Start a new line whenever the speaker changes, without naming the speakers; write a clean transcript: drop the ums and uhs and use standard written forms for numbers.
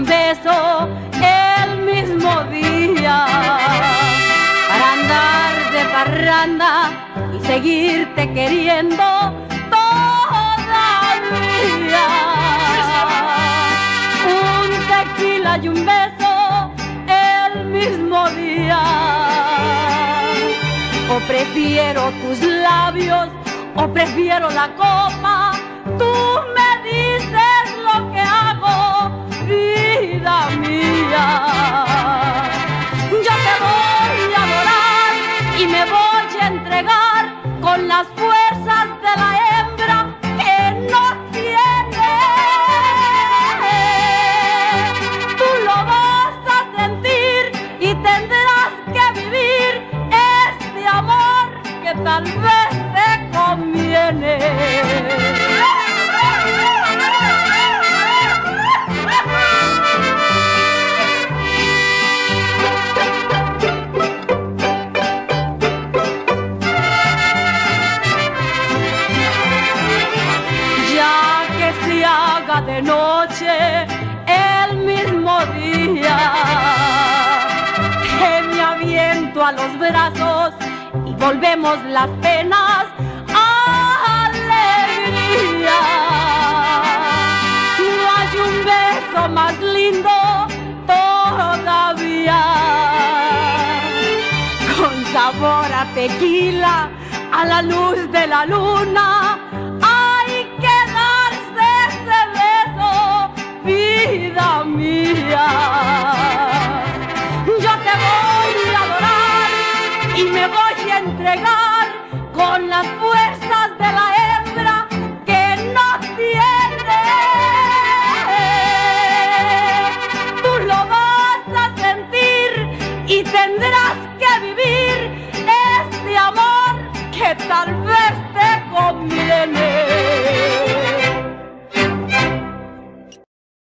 beso el mismo día para andar de parranda y seguirte queriendo todavía. Un tequila y un beso el mismo día. O prefiero tus labios o prefiero la copa. Tú me dices lo que hago, vida mía. Yo te voy a adorar y me voy a entregar con las fuerzas de la hembra que no tiene. Tú lo vas a sentir y tendrás que vivir este amor que tal vez te conviene. De noche el mismo día que me aviento a los brazos y volvemos las penas a alegría. No hay un beso más lindo todavía, con sabor a tequila, a la luz de la luna. Vida mía, yo te voy a adorar y me voy a entregar con las fuerzas de la